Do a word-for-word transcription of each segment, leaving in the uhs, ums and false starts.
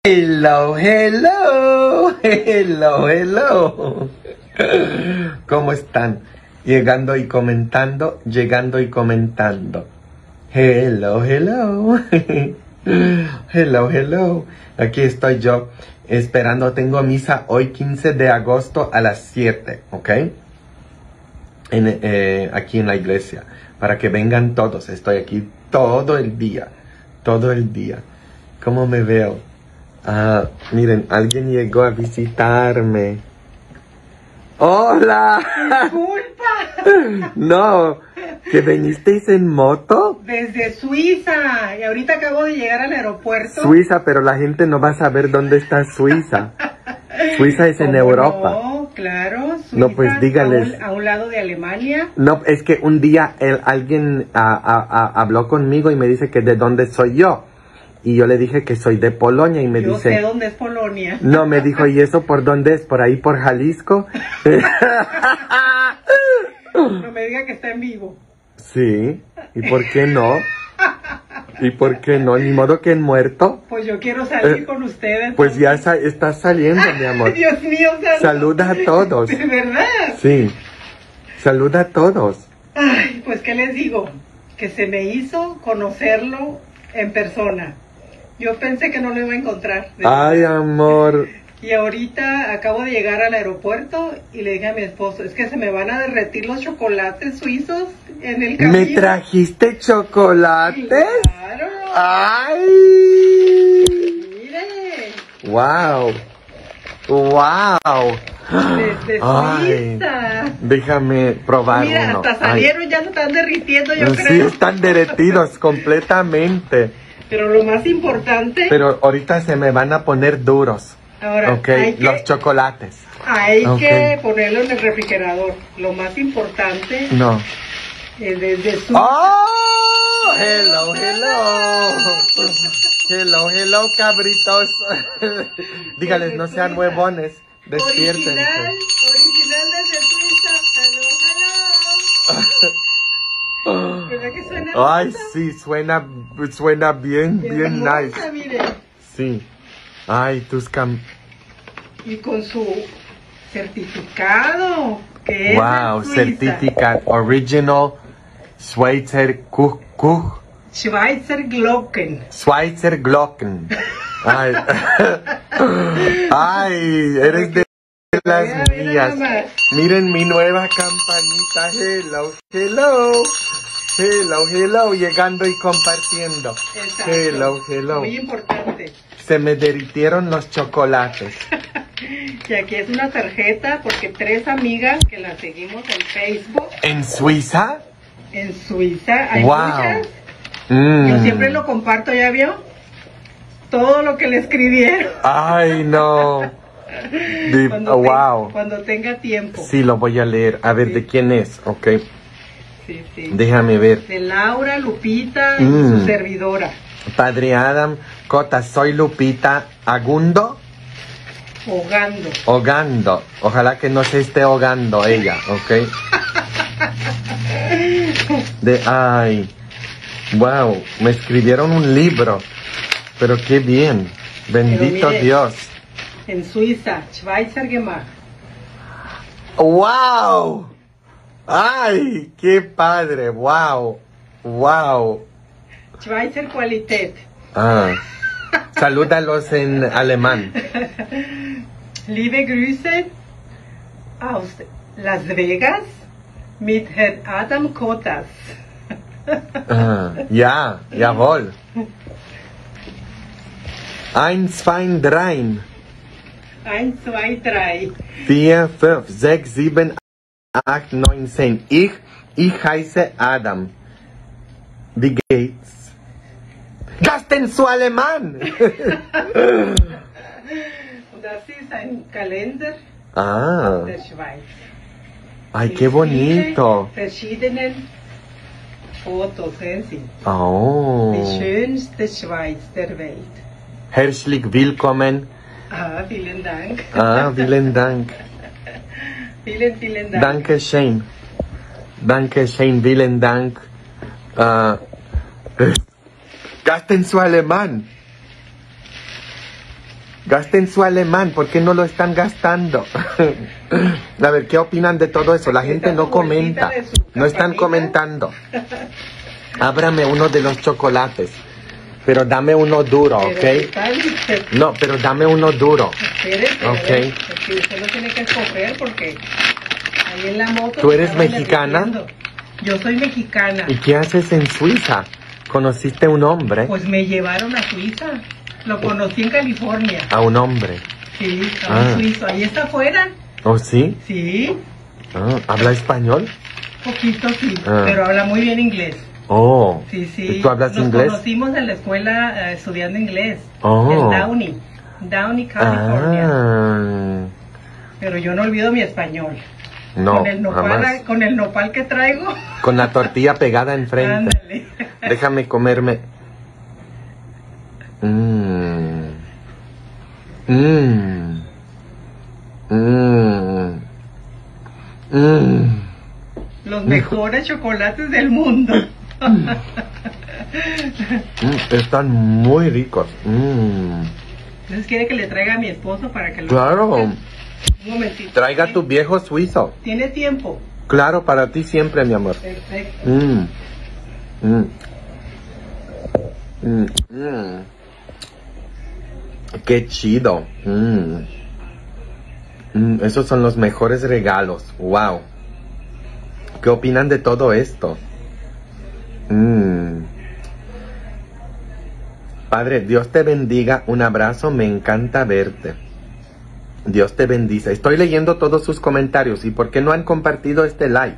Hello, hello, hello, hello. ¿Cómo están? Llegando y comentando, llegando y comentando. Hello, hello. Hello, hello. Aquí estoy yo esperando. Tengo misa hoy quince de agosto a las siete, ¿ok? En, eh, aquí en la iglesia. Para que vengan todos. Estoy aquí todo el día. Todo el día. ¿Cómo me veo? Ah, miren, alguien llegó a visitarme. ¡Hola! ¡Disculpa! No, ¿que vinisteis en moto? Desde Suiza. Y ahorita acabo de llegar al aeropuerto. Suiza, pero la gente no va a saber dónde está Suiza. Suiza es en Europa. No, claro. Suiza, no, pues dígales. A un, a un lado de Alemania. No, es que un día el, alguien a, a, a, habló conmigo y me dice que de dónde soy yo. Y yo le dije que soy de Polonia y me Yo dice... sé dónde es Polonia. No, me dijo, ¿y eso por dónde es? ¿Por ahí, por Jalisco? No me diga que está en vivo. Sí, ¿y por qué no? ¿Y por qué no? Ni modo que en muerto. Pues yo quiero salir Eh, con ustedes. Pues ya sa estás saliendo, mi amor. Dios mío, santo. Saluda a todos. ¿De verdad? Sí, saluda a todos. Ay, pues ¿qué les digo? Que se me hizo conocerlo en persona. Yo pensé que no lo iba a encontrar. Ay, amor. Y ahorita acabo de llegar al aeropuerto y le dije a mi esposo, es que se me van a derretir los chocolates suizos en el camino. ¿Me trajiste chocolates? Claro. ¡Ay! Mire. ¡Wow! ¡Wow! Desde Ay, Suiza. déjame probar Mira, uno. hasta salieron, ay, ya lo están derritiendo, yo sí, creo. Sí, están derretidos completamente. Pero lo más importante... Pero ahorita se me van a poner duros. Ahora, ok, hay que, los chocolates. Hay okay. que ponerlo en el refrigerador. Lo más importante... No. Es desde su... ¡Oh! Hello, hello. Hello, hello, cabritos. Dígales, no sean huevones. Despiértense. Original, original desde Suiza. Hello, hello. ¿Verdad que suena? Ay, hermosa? sí, suena, suena bien, bien, bien hermosa, nice. Mire. Sí. Ay, tus cam... Y con su certificado. Que wow, es certificado original Schweizer Kuch, Kuch. Schweizer Glocken. Schweizer Glocken. Ay, ay, eres de las mías. Miren mi nueva campanita. Hello, hello. Hello, hello. Llegando y compartiendo. Exacto. Hello, hello. Muy importante. Se me derritieron los chocolates. Y aquí es una tarjeta porque tres amigas que las seguimos en Facebook. ¿En Suiza? En Suiza. Hay wow. muchas. Mm. Yo siempre lo comparto, ¿ya vio? Todo lo que le escribieron. Ay, no. De, cuando, oh, te, wow. cuando tenga tiempo. Sí, lo voy a leer. A ver, sí. ¿De quién es? Ok. Sí, sí. Déjame ver. De Laura, Lupita y mm. su servidora. Padre Adam, Cota, soy Lupita Agundo. Hogando. Hogando. Ojalá que no se esté ahogando ella, ¿ok? De, ay. Wow, me escribieron un libro. Pero qué bien. Bendito mire, Dios. En Suiza, Schweizer Gemacht. ¡Wow! ¡Ay! ¡Qué padre! ¡Wow! ¡Wow! Schweizer Qualität. Ah. Salúdalos en alemán. Liebe Grüße aus Las Vegas mit Herrn Adam Kotas. Ah, ja, jawohl. Eins, zwei, drei. Eins, zwei, drei. Vier, fünf, sechs, sieben, acht, neun, zehn. Ich, ich heiße Adam. Wie geht's? ¡Gasten su alemán! Das ist ein Kalender Ah. der Schweiz. Ay, qué bonito. Verschiedene Fotos, sehen Sie. Oh. Die schönste Schweiz der Welt. Herzlich willkommen. Ah, vielen Dank. Ah, vielen Dank. Vielen, vielen Dank. Danke schön. Danke schön, vielen Dank. Uh, gasten su alemán. Gasten su alemán, ¿por qué no lo están gastando? A ver, ¿qué opinan de todo eso? La gente no comenta, no están comentando. Ábrame uno de los chocolates, pero dame uno duro, ¿ok? No, pero dame uno duro. Espérese, Ok. a ver, es que usted lo tiene que escoger porque ahí en la moto... ¿Tú eres estaban mexicana? derritiendo. Yo soy mexicana. ¿Y qué haces en Suiza? ¿Conociste a un hombre? Pues me llevaron a Suiza. Lo conocí en California. A un hombre. Sí, a Ah. un suizo. Ahí está afuera. ¿Oh, sí? Sí, Ah, ¿habla español? poquito sí, Ah. pero habla muy bien inglés. Oh. Sí, sí. ¿Y tú hablas Nos inglés? conocimos en la escuela eh, estudiando inglés. Oh. En Downey. Downey, California. Ah. Pero yo no olvido mi español. No, con el nopal, jamás. con el nopal que traigo. Con la tortilla pegada enfrente. Ándale. Déjame comerme. Mmm. Mmm. Mmm. Mmm. Los mejores chocolates del mundo. Mm, están muy ricos. Mm. Entonces quiere que le traiga a mi esposo para que lo... Claro. Un momentito. Traiga a tu viejo suizo. ¿Tiene tiempo? Claro, para ti siempre, mi amor. Perfecto. Mm. Mm. Mm. Mm. Qué chido. Mm. Mm, esos son los mejores regalos. Wow. ¿Qué opinan de todo esto? Mm. Padre, Dios te bendiga. Un abrazo. Me encanta verte. Dios te bendice. Estoy leyendo todos sus comentarios. ¿Y por qué no han compartido este live?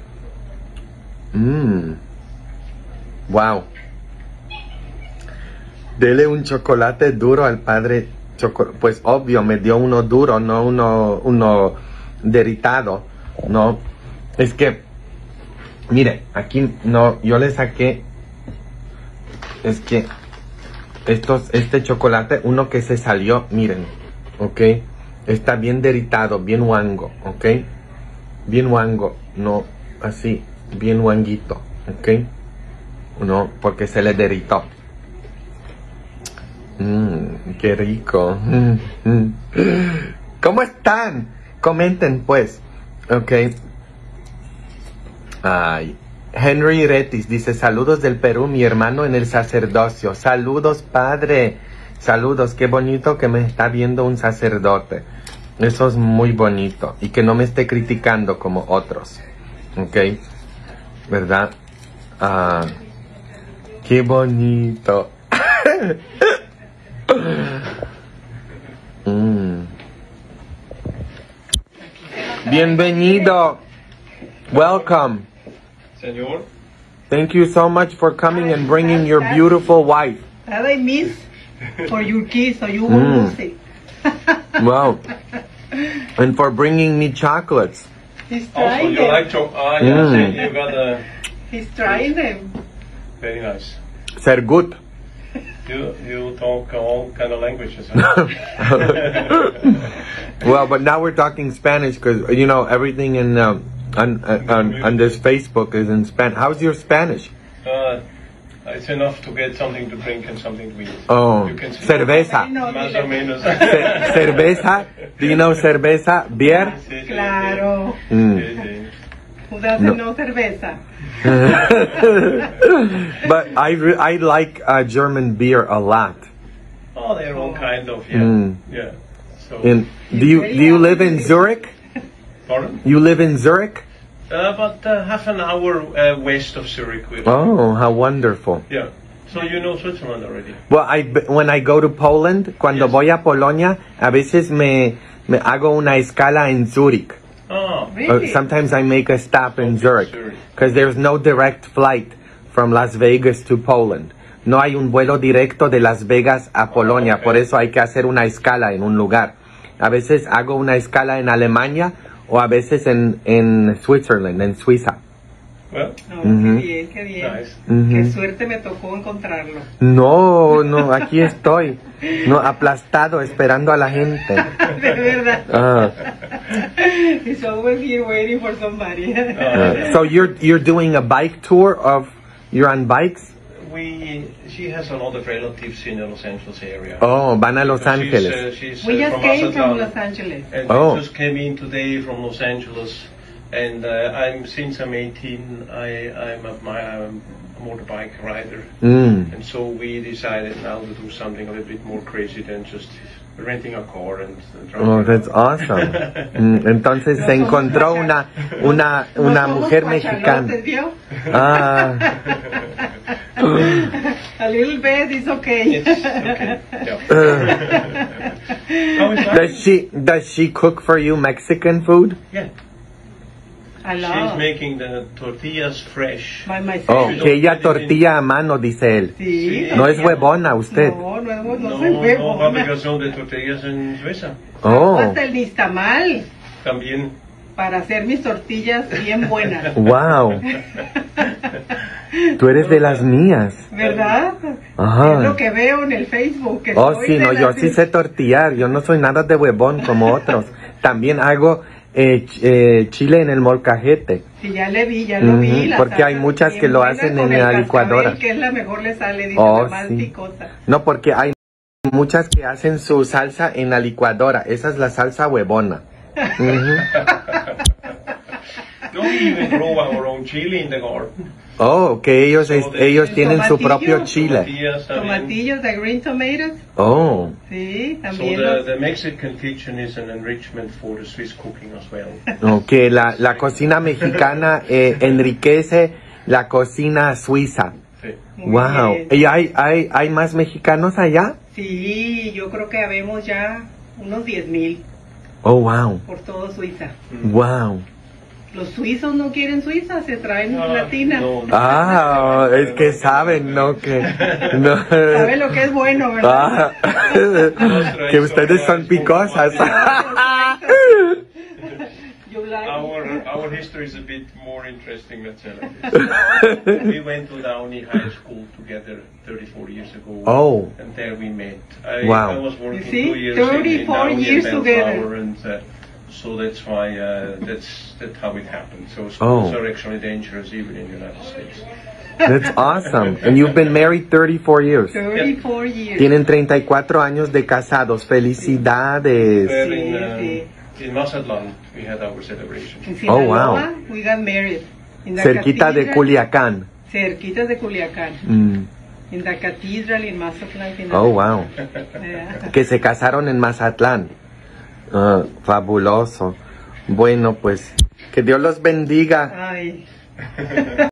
Mm. Wow. Dele un chocolate duro al padre. Choco pues obvio, me dio uno duro, no uno, uno deritado. No. Es que, mire, aquí no, yo le saqué. Es que estos, este chocolate, uno que se salió, miren, ok. Está bien deritado, bien wango, ok. Bien wango, no, así, bien wanguito, ok. No, porque se le deritó. Mmm, qué rico. Mm, mm. ¿Cómo están? Comenten pues, ok. Ay, Henry Retis dice, saludos del Perú, mi hermano en el sacerdocio. Saludos, padre. Saludos, qué bonito que me está viendo un sacerdote. Eso es muy bonito. Y que no me esté criticando como otros. Ok. ¿Verdad? Ah, qué bonito. mm. Bienvenido. Welcome. Señor. Thank you so much for coming and bringing your beautiful wife. That I miss for your kiss, so you won't Mm. lose it. Wow. And for bringing me chocolates. He's Also, trying you them. like to... Ah, yeah, Mm. see, you got a... He's trying them. Very nice. Ser good. You you talk all kind of languages. Huh? Well, but now we're talking Spanish because, you know, everything in um, on, on, on this Facebook is in Spanish. How's your Spanish? uh, it's enough to get something to drink and something to eat. Oh, You can see- cerveza. No, Más dile. o menos. Ce- cerveza. Do you know cerveza? Beer? Sí, sí, sí. Claro. Mm. Sí, sí. Who doesn't No. know cerveza? But I, re- I like uh, German beer a lot. Oh, they're all kind of, yeah. Mm. Yeah. So, In, do you do you live in Zurich? pardon? You live in Zurich? Uh, about uh, half an hour uh, west of Zurich. We're- Oh, how wonderful. Yeah. So you know Switzerland already. Well, I, when I go to Poland, cuando Yes. voy a Polonia, a veces me, me hago una escala en Zurich. Oh, Uh, Really? sometimes I make a stop in Okay, Zurich Zurich. because there's no direct flight from Las Vegas to Poland. No hay un vuelo directo de Las Vegas a Polonia, okay. por eso hay que hacer una escala en un lugar. A veces hago una escala en Alemania o a veces en, en Switzerland, en Suiza. well, No, Ujú. qué bien, qué bien. nice. Ujú. Qué suerte me tocó encontrarlo. No, no, aquí estoy, no, aplastado, esperando a la gente. De verdad. Ah, He's always here waiting for somebody. ah. So you're you're doing a bike tour of you're on bikes? we, she has a lot of relatives in the Los Angeles area. Oh, van a Los She's, Ángeles. uh, she's, We uh, just from came from Mazatlan. Los Angeles. And Oh. we just came in today from Los Angeles. And uh, I'm since I'm eighteen, I, I'm a, my, I'm a motorbike rider. Mm. And so we decided now to do something a little bit more crazy than just renting a car and uh, driving. Oh, that's awesome. Mm, entonces se encontró una, una, una No somos mujer guachalotes, mexicana. ¿vio? Ah. A little bit is okay. It's okay. Yeah. How is that? Does she, does she cook for you Mexican food? Yeah. I She's love. making the tortillas fresh. My, my Oh, sister. que ella tortilla a mano, dice él. Sí. No es huevona usted. No, no, es- no, No, soy no, huevona. fabricación de tortillas en Suiza. Oh, Hasta el nixtamal También. para hacer mis tortillas bien buenas. wow. Tú eres de las mías. ¿Verdad? Ajá. Es lo que veo en el Facebook. que Oh, soy sí, de no, las- yo sí sé tortillar. Yo no soy nada de huevón como otros. También hago eh, ch- eh, chile en el molcajete. Sí, ya le vi, ya lo vi. Ujú, la porque salsa hay muchas bien que lo buena hacen con en el la cascabel, licuadora. que es la mejor le sale, dice, Oh, la más sí. picosa. No, porque hay muchas que hacen su salsa en la licuadora. Esa es la salsa huevona. Ujú. No, we even grow our own chili in the garden. Oh, que ellos, es- So de- ellos tienen su tomatillo, propio chile. Tortillas también. Tomatillos de green tomatoes. Oh, Sí, So también. the, los- the Mexican kitchen is an enrichment for the Swiss cooking as well. no, que la, la cocina mexicana eh, enriquece la cocina suiza. Sí. Muy Wow. bien. ¿Y hay, hay, hay más mexicanos allá? Sí, yo creo que habemos ya unos diez mil Oh, wow. por todo Suiza. Wow. Los suizos no quieren Suiza, se traen Ah, latina. no, no. Ah, es que saben, ¿no? Que, no. Sabe lo que es bueno, ¿verdad? Ah, que ustedes son picosas. You like- Our, our history is a bit more interesting, let's say like this. We went to Downey High School together thirty-four years ago. Oh. And there we met. I, Wow. I was working You see, two years in- in thirty-four Downey years and together. Bellflower, and uh, so that's why uh, that's that's how it happened. So schools Oh. are actually dangerous even in the United States. That's awesome. And you've been married thirty-four years. thirty-four years. Tienen treinta y cuatro años de casados. Felicidades. There in, Sí, uh, sí. in Mazatlan, we had our celebration. En Oh, Sinaloa, wow. we got married. In the Cerquita de cathedral- Culiacán. Cerquitas de Culiacán. Mm. In the cathedral in Mazatlán, Sinaloa. Oh, wow. Yeah. Que se casaron en Mazatlán. Ah, fabuloso. Bueno, pues, que Dios los bendiga. Ay.